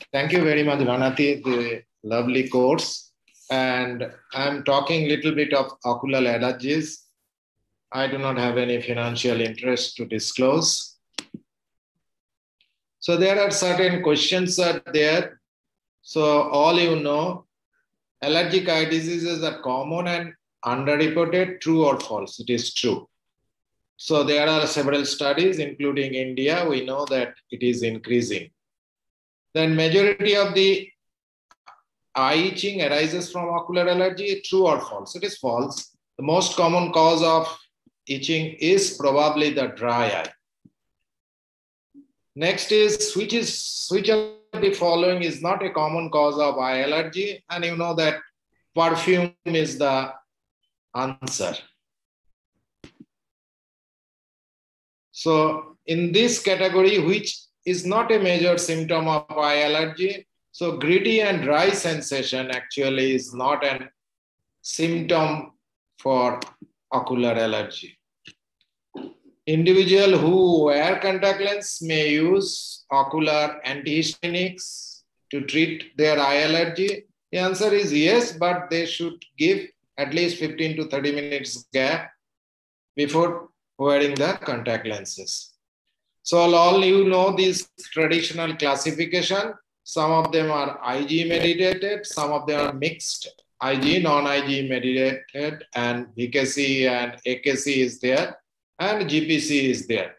Thank you very much, Vanati, the lovely course. And I'm talking a little bit of ocular allergies. I do not have any financial interest to disclose. So there are certain questions are there. So all you know, allergic eye diseases are common and underreported, true or false? It is true. So there are several studies, including India. We know that it is increasing. Then majority of the eye itching arises from ocular allergy, true or false? It is false. The most common cause of itching is probably the dry eye. Next is which of the following is not a common cause of eye allergy? And you know that perfume is the answer. So in this category, which is not a major symptom of eye allergy, so gritty and dry sensation actually is not a symptom for ocular allergy. Individual who wear contact lens may use ocular antihistaminics to treat their eye allergy. The answer is yes, but they should give at least 15 to 30 minutes gap before wearing the contact lenses. So all you know this traditional classification. Some of them are IG mediated, some of them are mixed IG, non-IG mediated, and VKC and AKC is there, and GPC is there.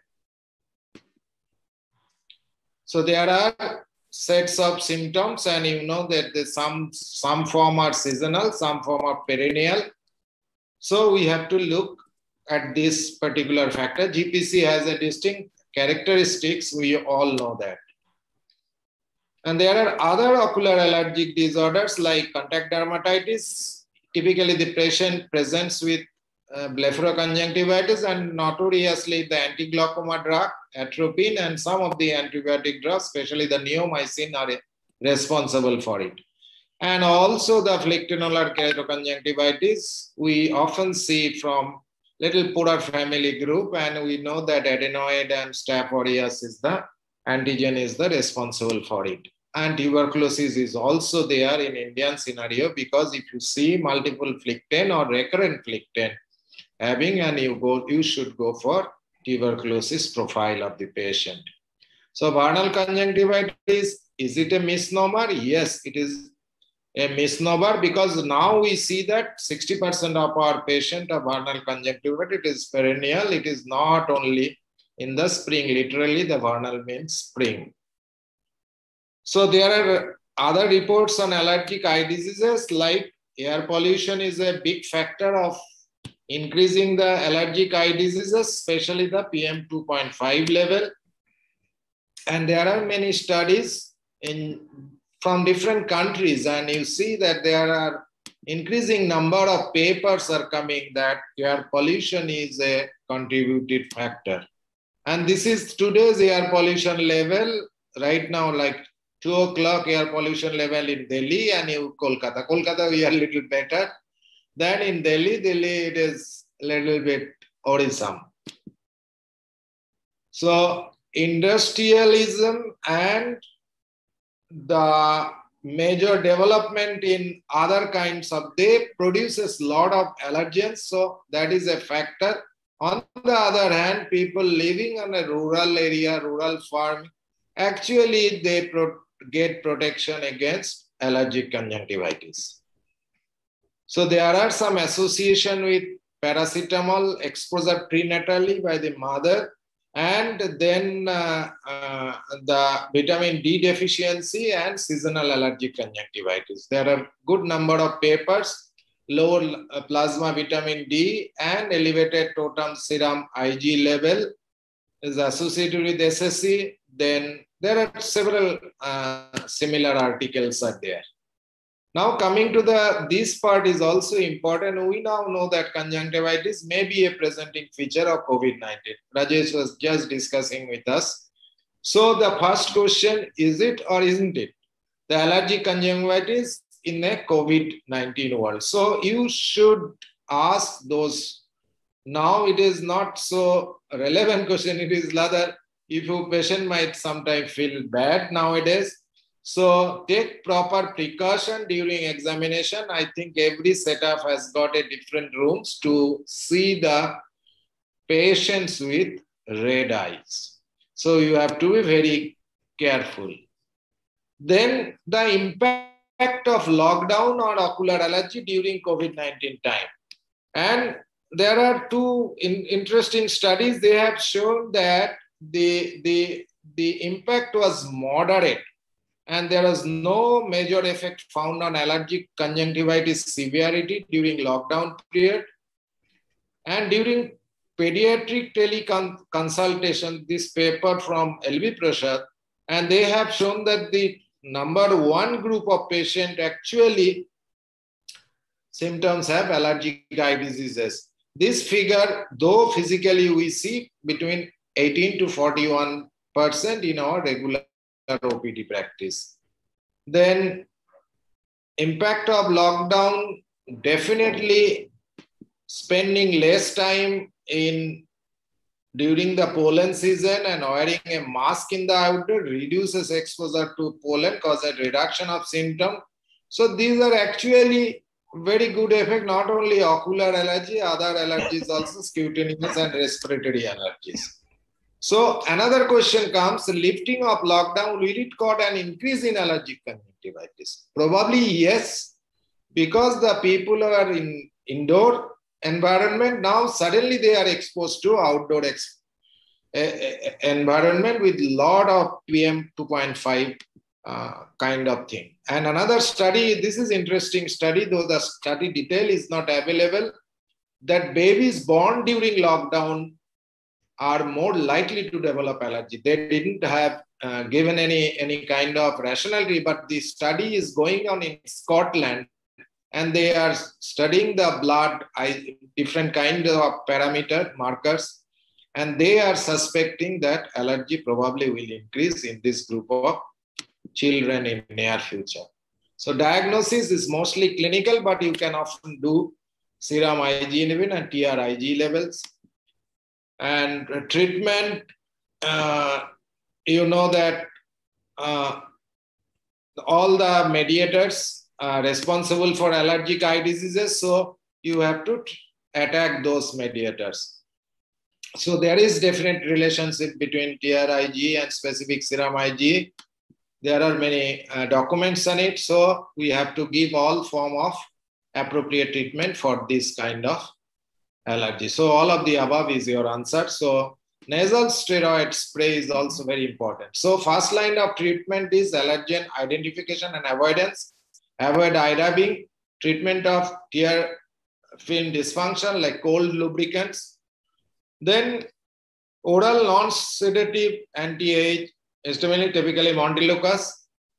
So there are sets of symptoms, and you know that some form are seasonal, some form are perennial. So we have to look at this particular factor. GPC has a distinct characteristics, we all know that. And there are other ocular allergic disorders like contact dermatitis. Typically, the patient presents with blepharoconjunctivitis, and notoriously the anti-glaucoma drug, atropine, and some of the antibiotic drugs, especially the neomycin, are responsible for it. And also the flictinolar keratoconjunctivitis, we often see from little poorer family group, and we know that adenoid and Staph aureus is the antigen is the responsible for it. And tuberculosis is also there in Indian scenario, because if you see multiple flic-10 or recurrent flic-10 having, and you should go for tuberculosis profile of the patient. So vernal conjunctivitis, is it a misnomer? Yes, it is a misnomer, because now we see that 60% of our patient of vernal conjunctivitis, it is perennial. It is not only in the spring. Literally, the vernal means spring. So there are other reports on allergic eye diseases, like air pollution is a big factor of increasing the allergic eye diseases, especially the PM 2.5 level. And there are many studies from different countries, and you see that there are increasing number of papers are coming that air pollution is a contributed factor. And this is today's air pollution level right now, like 2 o'clock air pollution level in Delhi and Kolkata. Kolkata, we are a little better than in Delhi. Delhi, it is a little bit worrisome. So industrialism and the major development in other kinds of, they produces a lot of allergens. So that is a factor. On the other hand, people living in a rural area, rural farm, actually they get protection against allergic conjunctivitis. So there are some association with paracetamol exposure prenatally by the mother, and then the vitamin D deficiency and seasonal allergic conjunctivitis. There are good number of papers. Low plasma vitamin D and elevated total serum IG level is associated with SSC. Then there are several similar articles are there. Now coming to this part is also important. We now know that conjunctivitis may be a presenting feature of COVID-19. Rajesh was just discussing with us. So the first question, is it or isn't it the allergic conjunctivitis in a COVID-19 world? So you should ask those. Now it is not so relevant question. It is rather, if a patient might sometimes feel bad nowadays, So take proper precaution during examination. I think every setup has got a different rooms to see the patients with red eyes. So you have to be very careful. Then the impact of lockdown on ocular allergy during COVID-19 time. And there are two interesting studies. They have shown that the impact was moderate and there was no major effect found on allergic conjunctivitis severity during lockdown period. And during pediatric teleconsultation, this paper from LV Prasad, and they have shown that the number one group of patients actually symptoms have allergic eye diseases. This figure, though physically we see between 18 to 41% in our regular OPD practice. Then impact of lockdown, definitely spending less time during the pollen season and wearing a mask in the outdoor reduces exposure to pollen, causes reduction of symptom. So these are actually very good effect, not only ocular allergy, other allergies also, cutaneous and respiratory allergies. So another question comes, lifting of lockdown, will it cause an increase in allergic conjunctivitis? Probably yes, because the people who are in indoor environment, now suddenly they are exposed to outdoor environment with lot of PM 2.5 kind of thing. And another study, this is interesting study, though the study detail is not available, that babies born during lockdown are more likely to develop allergy. They didn't have given any kind of rationality, but the study is going on in Scotland and they are studying the blood, different kinds of parameter markers, and they are suspecting that allergy probably will increase in this group of children in near future. So diagnosis is mostly clinical, but you can often do serum IgE level and TR-IgE levels. And treatment, you know that all the mediators are responsible for allergic eye diseases, so you have to attack those mediators. So there is definite relationship between TR-IgE and specific serum IgE. There are many documents on it, so we have to give all form of appropriate treatment for this kind of allergy. So all of the above is your answer. So nasal steroid spray is also very important. So first line of treatment is allergen identification and avoidance. Avoid eye rubbing. Treatment of tear film dysfunction like cold lubricants. Then oral non-sedative anti-age histaminic, typically Montelukast.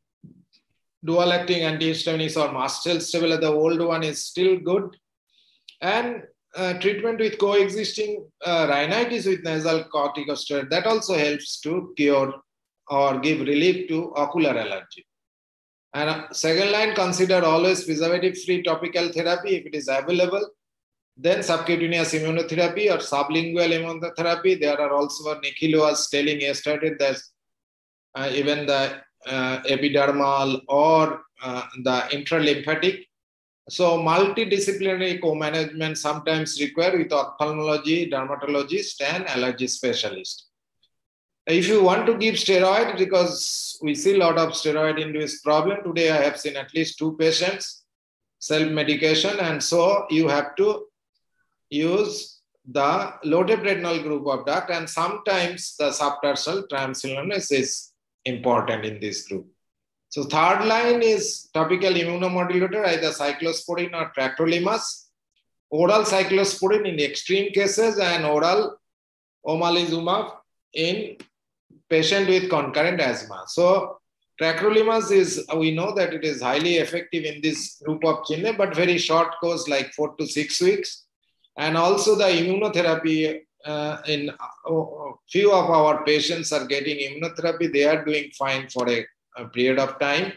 Dual-acting antihistaminics or mast cell stabilizer, the old one is still good. And treatment with coexisting rhinitis with nasal corticosteroid, that also helps to cure or give relief to ocular allergy. And second line, consider always preservative-free topical therapy if it is available. Then subcutaneous immunotherapy or sublingual immunotherapy. There are also, Nikhil was telling yesterday that even the epidermal or the intralymphatic. So multidisciplinary co-management sometimes required with ophthalmology, dermatologist, and allergy specialist. If you want to give steroid, because we see a lot of steroid-induced problem, today I have seen at least 2 patients, self-medication, and so you have to use the low-depth retinal group of duct, and sometimes the subtarsal triamcinolone is important in this group. So third line is topical immunomodulator, either cyclosporin or tacrolimus. Oral cyclosporin in extreme cases and oral omalizumab in patient with concurrent asthma. So tacrolimus is, we know that it is highly effective in this group of children, but very short course, like 4 to 6 weeks. And also the immunotherapy, in few of our patients are getting immunotherapy. They are doing fine for a period of time.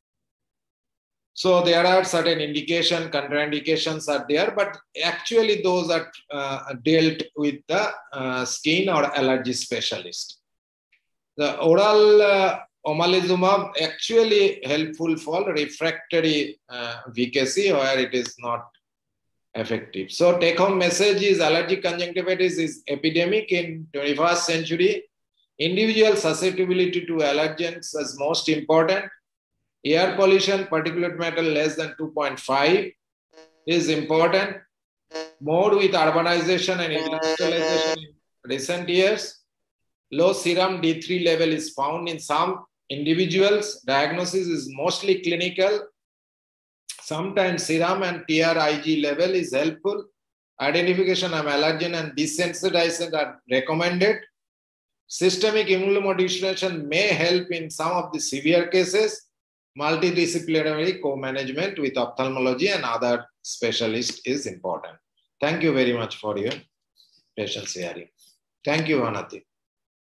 So there are certain indication, contraindications are there, but actually those are dealt with the skin or allergy specialist. The oral omalizumab actually helpful for refractory VKC where it is not effective. So take home message is allergic conjunctivitis is epidemic in 21st century. Individual susceptibility to allergens is most important. Air pollution, particulate matter less than 2.5 is important. More with urbanization and industrialization in recent years. Low serum D3 level is found in some individuals. Diagnosis is mostly clinical. Sometimes serum and TRIg level is helpful. Identification of allergen and desensitization are recommended. Systemic immunomodulation may help in some of the severe cases. Multidisciplinary co-management with ophthalmology and other specialists is important. Thank you very much for your patience hearing. Thank you, Vanati.